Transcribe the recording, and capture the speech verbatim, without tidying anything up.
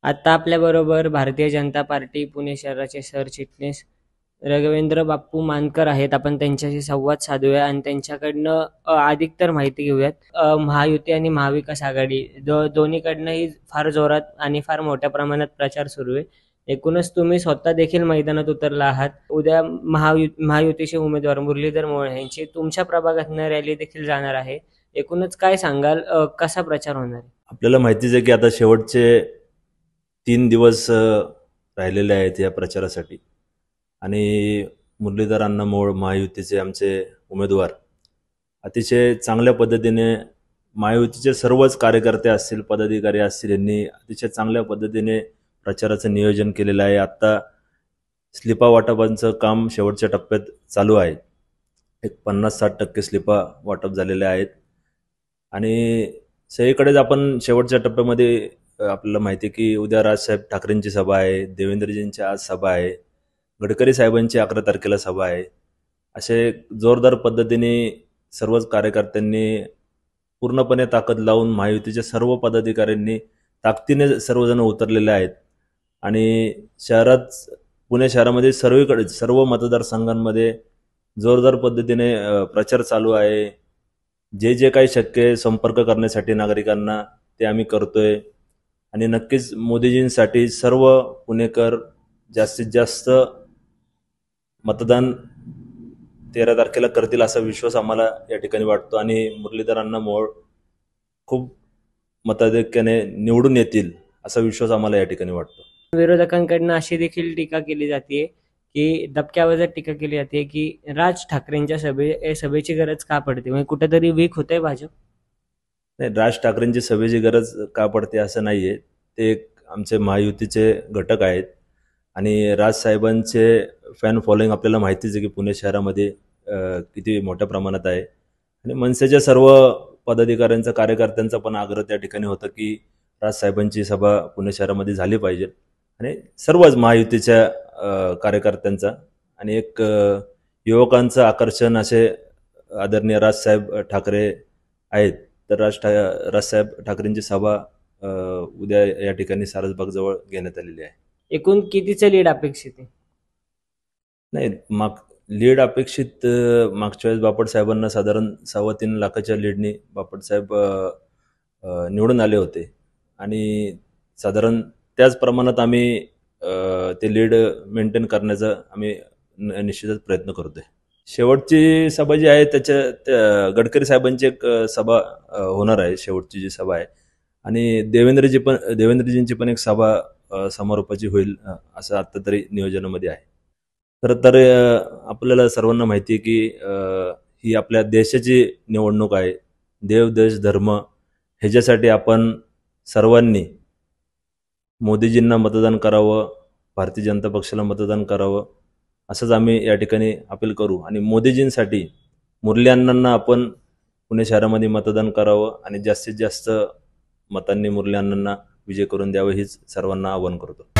आता आपल्याबरोबर भारतीय जनता पार्टी पुणे शहराचे सरचिटणीस रघवेंद्र बाप्पू मानकर आहेत. आपण त्यांच्याशी संवाद साधूया आणि त्यांच्याकडनं अ, अधिकतर माहिती घेऊयात. अ, महायुती आणि महाविकास आघाडी दो दोन्हीकडनंही फार जोरात आणि फार मोठ्या प्रमाणात प्रचार सुरू आहे. एकूणच तुम्ही स्वतः देखील मैदानात उतरला आहात. उद्या महायु महायुतीचे उमेदवार मुरलीधर मोहोळ यांची तुमच्या प्रभागातनं रॅली देखील जाणार आहे. एकूणच काय सांगाल, अ, कसा प्रचार होणार आहे? आपल्याला माहितीच आहे की आता शेवटचे तीन दिवस अ, राहिलेले आहेत या प्रचारासाठी आणि मुरलीधर अण्णा मोहोळ महायुतीचे आमचे उमेदवार अतिशय चांगल्या पद्धतीने महायुतीचे सर्वच कार्यकर्ते असतील, पदाधिकारी असतील, यांनी अतिशय चांगल्या पद्धतीने प्रचाराचं नियोजन केलेलं आहे. आत्ता स्लिपा वाटपांचं काम शेवटच्या टप्प्यात चालू आहे. एक पन्नास साठ टक्के स्लिपा वाटप झालेले आहेत आणि सगळीकडेच आपण शेवटच्या टप्प्यामध्ये अ, आपल्याला माहिती आहे की उद्या राजसाहेब ठाकरेंची सभा आहे, देवेंद्रजींची आज सभा आहे, गडकरी साहेबांची अकरा तारखेला सभा आहे. असे जोरदार पद्धतीने सर्वच कार्यकर्त्यांनी पूर्णपणे ताकद लावून महायुतीच्या सर्व पदाधिकाऱ्यांनी ताकदीने सर्वजण उतरलेले आहेत आणि शहरात पुणे शहरामध्ये सर्वीकडे सर्व मतदारसंघांमध्ये जोरदार पद्धतीने अ, प्रचार चालू आहे. जे जे काही शक्य आहे संपर्क करण्यासाठी नागरिकांना ते आम्ही करतोय आणि नक्कीच मोदीजींसाठी सर्व पुणेकर जास्तीत जास्त मतदान तेरा तारखेला करतील असा विश्वास आम्हाला या ठिकाणी वाटतो आणि मुरलीधर अण्णा मोहोळ खूप मताधिक्याने निवडून येतील असा विश्वास आम्हाला या ठिकाणी वाटतो. विरोधकांकडनं अशी देखील टीका केली जाते की दबक्यावजात टीका केली जाते की राज ठाकरेंच्या सभे सभेची गरज का पडते, म्हणजे कुठेतरी वीक होतंय भाजप? नाही, राज ठाकरेंची सभेची गरज का पडते असं नाही आहे. ते एक आमचे महायुतीचे घटक आहेत आणि राजसाहेबांचे फॅन फॉलोईंग आपल्याला माहितीच आहे की पुणे शहरामध्ये अ, किती मोठ्या प्रमाणात आहे आणि मनसेच्या सर्व पदाधिकाऱ्यांचा कार्यकर्त्यांचा पण आग्रह त्या ठिकाणी होता की राजसाहेबांची सभा पुणे शहरामध्ये झाली पाहिजे आणि सर्वच महायुतीच्या अ, कार्यकर्त्यांचा आणि एक अ, युवकांचं आकर्षण असे आदरणीय राजसाहेब ठाकरे आहेत. तर राज ठा राजसाहेब ठाकरेंची सभा अ, उद्या या ठिकाणी सारसबागजवळ घेण्यात आलेली आहे. एकूण कितीचं लीड अपेक्षित आहे? नाही, माग लीड अपेक्षित अ, मागच्या वेळेस बापट साहेबांना साधारण सव्वा तीन लाखाच्या लीडनी बापट साहेब अ, अ, निवडून आले होते आणि साधारण त्याच प्रमाणात आम्ही अ, ते लीड मेंटेन करण्याचा आम्ही न निश्चितच प्रयत्न करतोय. शेवटची सभा जी आहे त्याच्या त्या गडकरी साहेबांची एक अ, सभा अ, होणार आहे. शेवटची जी सभा आहे आणि देवेंद्रजी पण देवेंद्रजींची पण एक सभा अ, समारोपाची होईल अ, असं आता तरी नियोजनामध्ये आहे. खरं तर अ, आपल्याला सर्वांना माहिती आहे की अ, ही आपल्या देशाची निवडणूक आहे. देव, देश, धर्म ह्याच्यासाठी आपण सर्वांनी मोदीजींना मतदान करावं, भारतीय जनता पक्षाला मतदान करावं, असंच आम्ही या ठिकाणी अपील करू आणि मोदीजींसाठी मुरली अण्णांना आपण पुणे शहरामध्ये मतदान करावं आणि जास्तीत जास्त मतांनी मुरली अण्णांना विजय करून द्यावं हीच सर्वांना आवाहन करतो.